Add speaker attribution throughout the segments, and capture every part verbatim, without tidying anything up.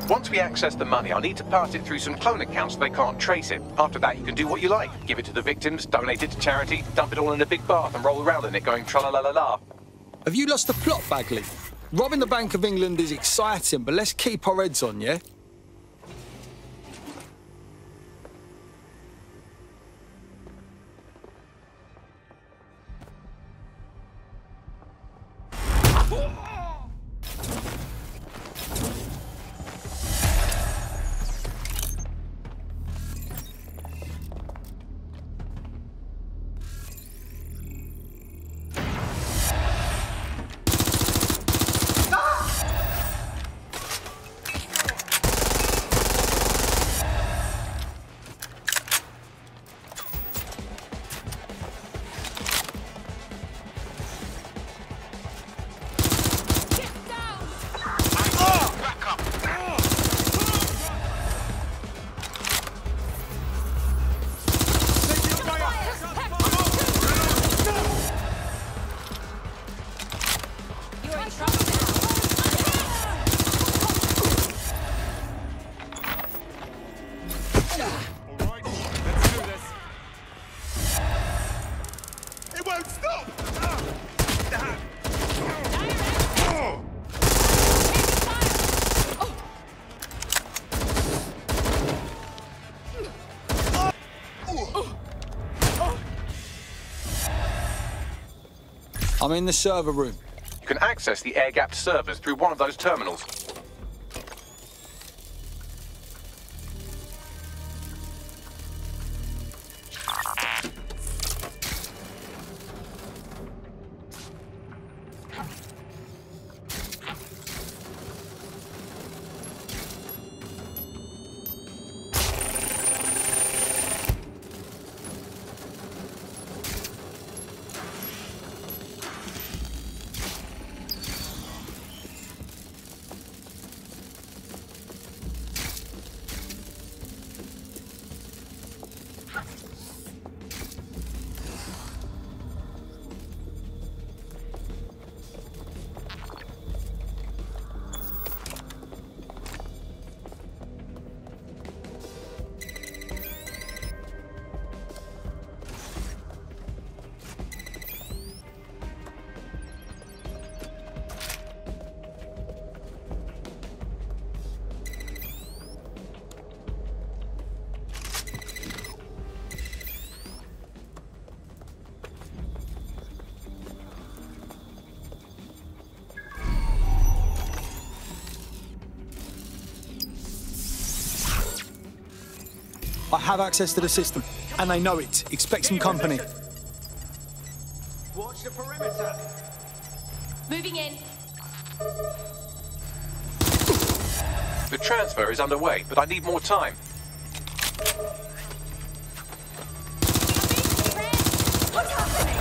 Speaker 1: Once we access the money, I'll need to pass it through some clone accounts so they can't trace it. After that, you can do what you like. Give it to the victims, donate it to charity, dump it all in a big bath and roll around in it going tra-la-la-la-la.
Speaker 2: Have you lost the plot, Bagley? Robbing the Bank of England is exciting, but let's keep our heads on, yeah? I'm in the server room.
Speaker 1: You can access the air-gapped servers through one of those terminals.
Speaker 2: I have access to the system, and they know it. Expect some company.
Speaker 3: Watch the perimeter.
Speaker 4: Moving in.
Speaker 1: The transfer is underway, but I need more time.
Speaker 4: What's happening?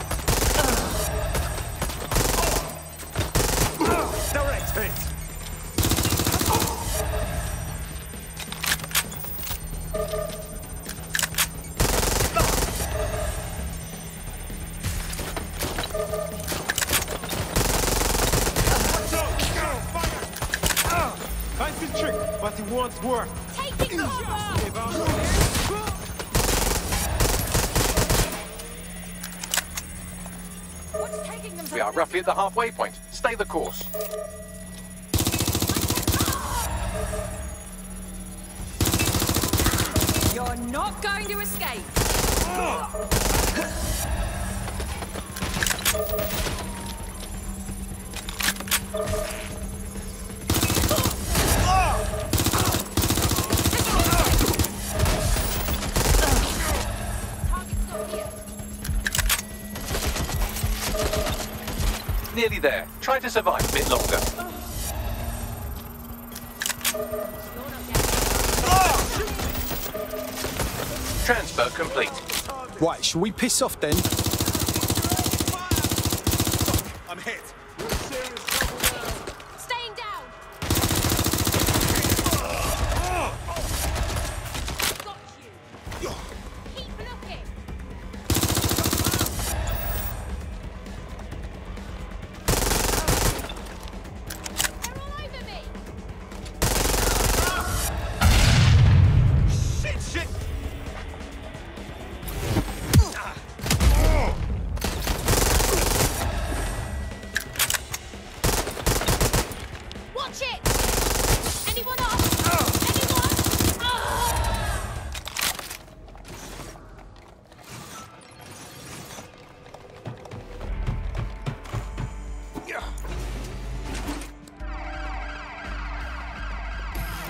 Speaker 3: Direct hit. Nice and trick, but he wants work.
Speaker 4: Taking cover! What's taking them so
Speaker 1: We are roughly at the halfway point. Stay the course.
Speaker 4: You're not going to escape.
Speaker 1: Nearly there. Try to survive a bit longer. Transfer complete.
Speaker 2: Right, shall we piss off then?
Speaker 3: I'm hit.
Speaker 4: Staying down. Got you. Keep looking. They're all over me.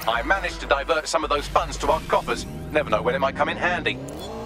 Speaker 1: I managed to divert some of those funds to our coffers. Never know when it might come in handy.